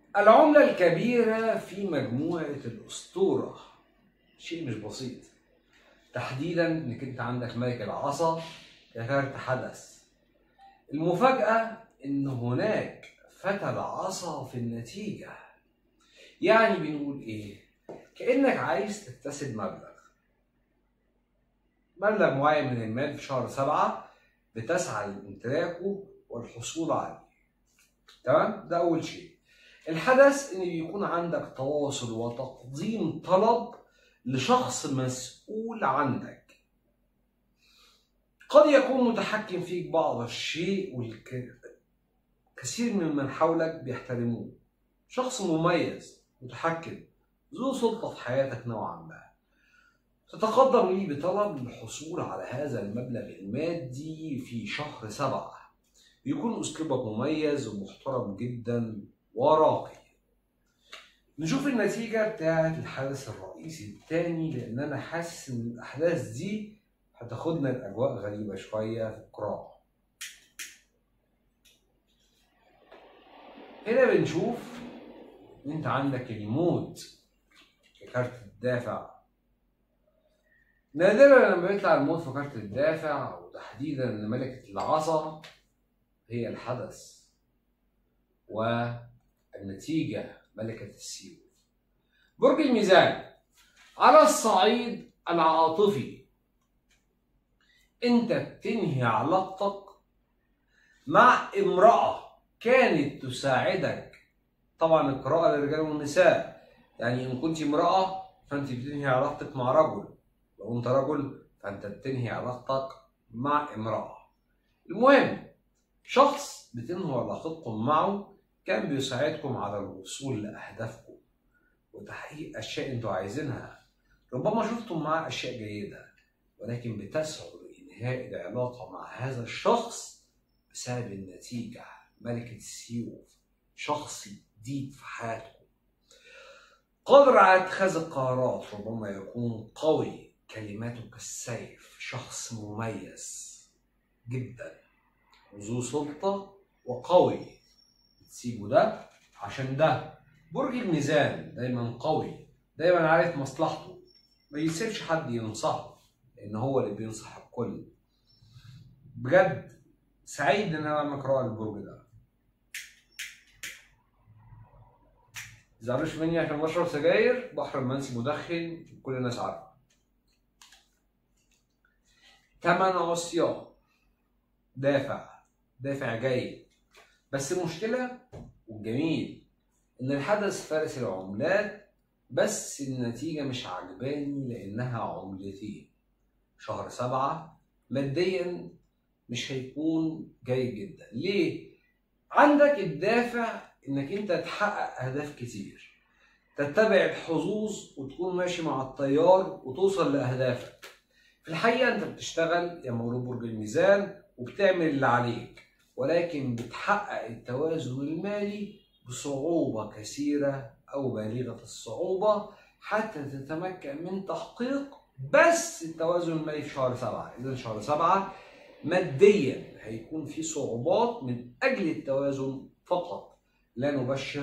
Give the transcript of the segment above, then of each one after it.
العملة الكبيرة في مجموعة الأسطورة شيء مش بسيط، تحديدا انك انت عندك ملك العصا ككارت حدث. المفاجأة ان هناك فتى العصا في النتيجة. يعني بنقول ايه؟ كأنك عايز تكتسب مبلغ معين من المال في شهر 7، بتسعى لامتلاكه والحصول عليه. تمام؟ ده أول شيء. الحدث ان بيكون عندك تواصل وتقديم طلب لشخص مسؤول عنك، قد يكون متحكم فيك بعض الشيء والكثير من حولك بيحترموه. شخص مميز متحكم ذو سلطة في حياتك نوعا ما، تتقدم لي بطلب للحصول على هذا المبلغ المادي في شهر 7. يكون أسلوبك مميز ومحترم جدا وراقي. نشوف النتيجة بتاعت الحدث الرئيسي الثاني، لأن أنا حاسس إن الأحداث دي هتاخدنا لأجواء غريبة شوية في القراءة. هنا بنشوف إن أنت عندك الموت ككارت الدافع. نادرا لما بيطلع الموت في كارت الدافع، وتحديدا إن ملكة العصا هي الحدث والنتيجة ملكة السيوف. برج الميزان، على الصعيد العاطفي انت بتنهي علاقتك مع امرأة كانت تساعدك. طبعا القراءة للرجال والنساء، يعني ان كنت امرأة فانت بتنهي علاقتك مع رجل، لو انت رجل فانت بتنهي علاقتك مع امرأة. المهم شخص بتنهوا علاقتكم معه كان بيساعدكم على الوصول لأهدافكم وتحقيق أشياء انتوا عايزينها. ربما شفتم معاه أشياء جيدة، ولكن بتسعوا لإنهاء العلاقة مع هذا الشخص بسبب النتيجة ملكة السيوف. شخص جديد في حياتكم قادر على اتخاذ القرارات، ربما يكون قوي، كلماته كالسيف. شخص مميز جدا وذو سلطة وقوي، تسيبه ده عشان ده. برج الميزان دايما قوي، دايما عارف مصلحته، ما يسيبش حد ينصحه لان هو اللي بينصح الكل. بجد سعيد ان انا بعمل قراءة للبرج ده. متزعلوش مني عشان بشرب سجاير، بحر المنسي مدخن، كل الناس عارفه. 8 عصيان، دافع جيد. بس المشكلة والجميل ان الحدث فارس العملات، بس النتيجة مش عجباني لانها عملتين. شهر 7 ماديا مش هيكون جيد جدا. ليه؟ عندك الدافع انك انت تحقق اهداف كتير، تتبع الحظوظ وتكون ماشي مع التيار وتوصل لاهدافك. في الحقيقة انت بتشتغل يا مولود برج الميزان وبتعمل اللي عليك، ولكن بتحقق التوازن المالي بصعوبة كثيرة او بالغة الصعوبة حتى تتمكن من تحقيق بس التوازن المالي في شهر 7. اذا شهر 7 ماديا هيكون في صعوبات من اجل التوازن فقط، لا نبشر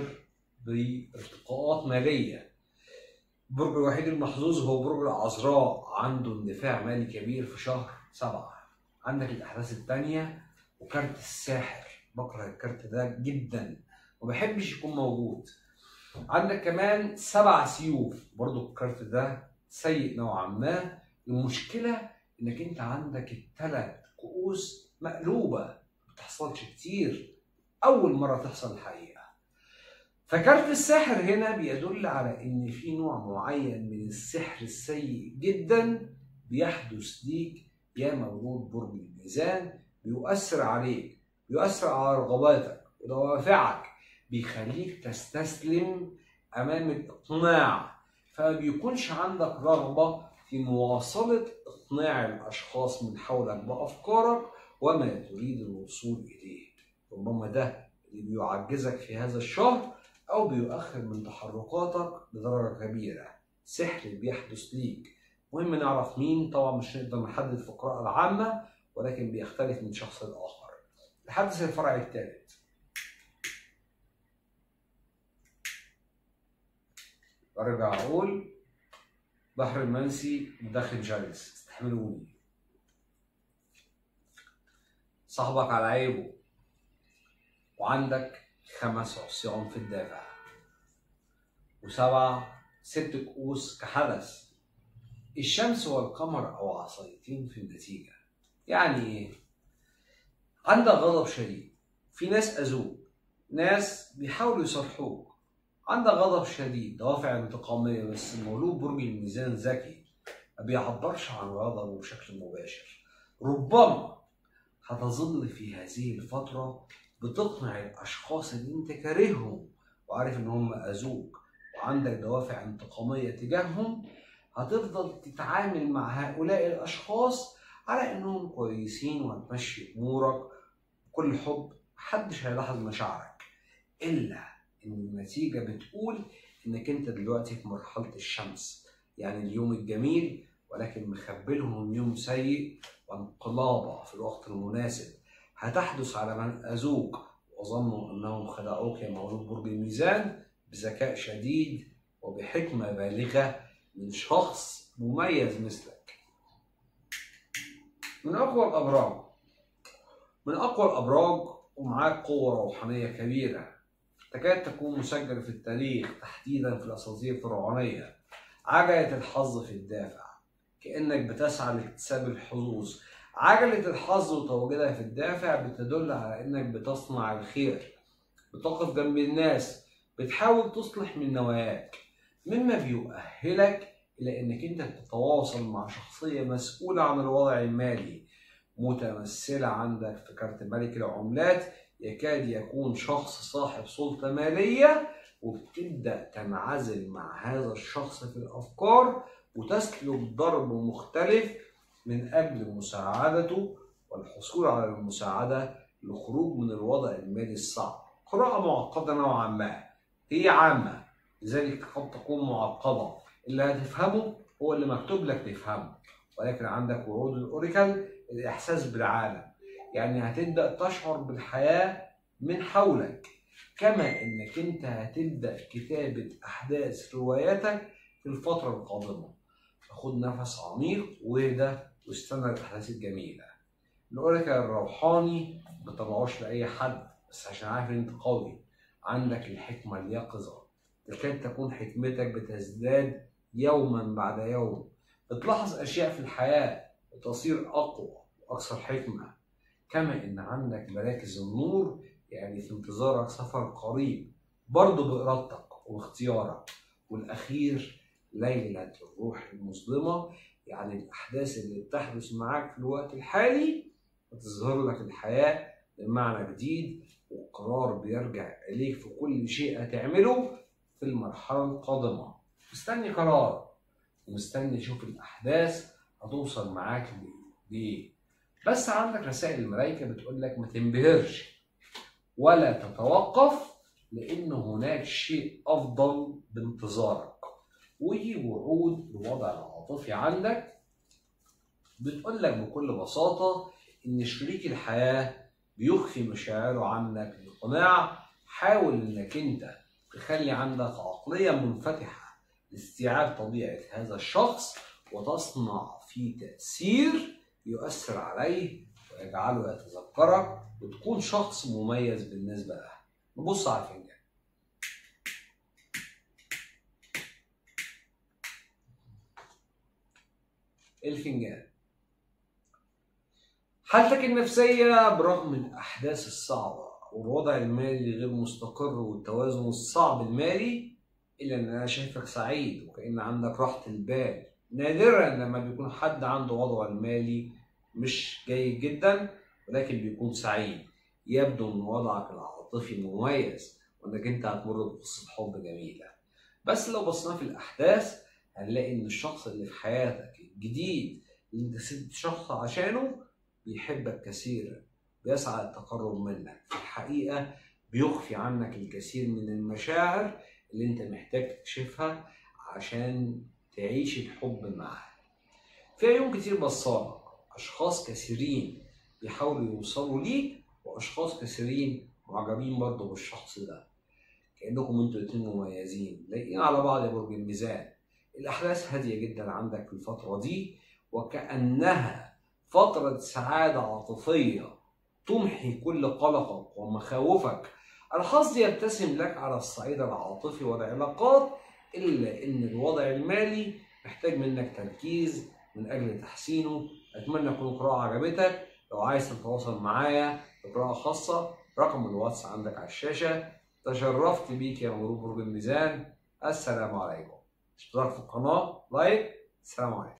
بارتقاءات ماليه. البرج الوحيد المحظوظ هو برج العذراء، عنده اندفاع مالي كبير في شهر 7. عندك الاحداث الثانيه وكارت الساحر، بكره الكارت ده جدا وما بحبش يكون موجود. عندك كمان 7 سيوف، برضو الكارت ده سيء نوعا ما. المشكله انك انت عندك الثلاث كؤوس مقلوبه، ما بتحصلش كتير، اول مره تحصل الحقيقه. فكارت الساحر هنا بيدل على ان في نوع معين من السحر السيء جدا بيحدث ليك يا مولود برج الميزان، بيؤثر عليك، بيؤثر على رغباتك ودوافعك، بيخليك تستسلم امام الاقناع، فما بيكونش عندك رغبه في مواصله اقناع الاشخاص من حولك بافكارك وما تريد الوصول اليه. ربما ده اللي بيعجزك في هذا الشهر او بيؤخر من تحركاتك بدرجه كبيره. سحر بيحدث ليك. مهم نعرف مين، طبعا مش نقدر نحدد في القراءه العامه، ولكن بيختلف من شخص لاخر. الحدث الفرعي الثالث، برجع اقول بحر المنسي مدخن شرس، استحملوني. صاحبك على عيبه وعندك 5 عصيان في الدافع و7 6 كؤوس كحدث، الشمس والقمر او عصايتين في النتيجة. يعني ايه؟ عندك غضب شديد، في ناس اذوك، ناس بيحاولوا يصالحوك، عندك غضب شديد، دوافع انتقامية، بس مولود برج الميزان ذكي ما بيعبرش عن غضبه بشكل مباشر. ربما هتظل في هذه الفترة بتقنع الأشخاص اللي أنت كارههم وعارف إن هم أذوك وعندك دوافع انتقامية تجاههم، هتفضل تتعامل مع هؤلاء الأشخاص على إنهم كويسين وهتمشي أمورك بكل حب، محدش هيلاحظ مشاعرك، إلا إن النتيجة بتقول إنك أنت دلوقتي في مرحلة الشمس، يعني اليوم الجميل، ولكن مخبلهم يوم سيء وانقلابة في الوقت المناسب هتحدث على من أذوك وظنوا أنهم خدعوك يا مولود برج الميزان بذكاء شديد وبحكمة بالغة من شخص مميز مثلك. من أقوى الأبراج ومعاك قوة روحانية كبيرة تكاد تكون مسجلة في التاريخ، تحديدا في الأساطير الفرعونية. عجلة الحظ في الدافع، كأنك بتسعى لاكتساب الحظوظ. عجلة الحظ وتواجدها في الدافع بتدل على إنك بتصنع الخير، بتقف جنب الناس، بتحاول تصلح من نواياك، مما بيؤهلك إلى إنك أنت تتواصل مع شخصية مسؤولة عن الوضع المالي، متمثلة عندك في كارت ملك العملات. يكاد يكون شخص صاحب سلطة مالية، وبتبدأ تنعزل مع هذا الشخص في الأفكار وتسلك ضرب مختلف من أجل مساعدته والحصول على المساعدة للخروج من الوضع المالي الصعب. قراءة معقدة نوعا ما، هي عامة لذلك قد تكون معقدة، اللي هتفهمه هو اللي مكتوب لك تفهمه، ولكن عندك ورود الأوريكل الإحساس بالعالم، يعني هتبدأ تشعر بالحياة من حولك، كما إنك أنت هتبدأ كتابة أحداث رواياتك في الفترة القادمة. خد نفس عميق واهدى واستنى الأحداث الجميلة. الأوريكل الروحاني ما بطلعوش لأي حد، بس عشان عارف إن أنت قوي، عندك الحكمة اليقظة، تكاد تكون حكمتك بتزداد يوما بعد يوم، بتلاحظ أشياء في الحياة وتصير أقوى وأكثر حكمة. كما إن عندك مراكز النور، يعني في انتظارك سفر قريب برضه بإرادتك واختيارك. والأخير ليلة الروح المظلمة، يعني الأحداث اللي بتحدث معاك في الوقت الحالي بتظهر لك الحياة بمعنى جديد، والقرار بيرجع إليك في كل شيء هتعمله في المرحلة القادمة. مستني قرار ومستني تشوف الأحداث هتوصل معاك لإيه. بس عندك رسائل الملائكة بتقول لك ما تنبهرش ولا تتوقف، لأن هناك شيء أفضل بانتظارك. ودي وعود الوضع العاطفي عندك بتقول لك بكل بساطة إن شريك الحياة بيخفي مشاعره عنك للقناع. حاول إنك أنت تخلي عندك عقلية منفتحة لاستيعاب طبيعة هذا الشخص وتصنع فيه تأثير يؤثر عليه ويجعله يتذكرك وتكون شخص مميز بالنسبة له. نبص على الفنجان. الفنجان حالتك النفسية برغم الأحداث الصعبة والوضع المالي غير مستقر والتوازن الصعب المالي، إلا إن أنا شايفك سعيد وكأن عندك راحة البال. نادرا لما بيكون حد عنده وضعه المالي مش جيد جدا ولكن بيكون سعيد. يبدو ان وضعك العاطفي مميز وانك انت هتمر بقصه حب جميله. بس لو بصينا في الاحداث هنلاقي ان الشخص اللي في حياتك الجديد اللي انت سبت شخص عشانه بيحبك كثيرا، بيسعى للتقرب منك، في الحقيقه بيخفي عنك الكثير من المشاعر اللي انت محتاج تكشفها عشان تعيش الحب معاه. في عيون كتير بصالك، اشخاص كثيرين بيحاولوا يوصلوا ليك واشخاص كثيرين معجبين برضه بالشخص ده. كأنكم انتوا الاتنين مميزين لايقين على بعض يا برج الميزان. الأحداث هادية جدا عندك في الفترة دي، وكأنها فترة سعادة عاطفية تمحي كل قلقك ومخاوفك. الحظ يبتسم لك على الصعيد العاطفي والعلاقات، إلا إن الوضع المالي محتاج منك تركيز من أجل تحسينه. أتمنى تكون القراءة عجبتك. لو عايز تتواصل معايا بقراءة خاصة، رقم الواتس عندك على الشاشة. تشرفت بيك يا مبروك برج الميزان. السلام عليكم. اشتراك في القناة، لايك. السلام عليكم.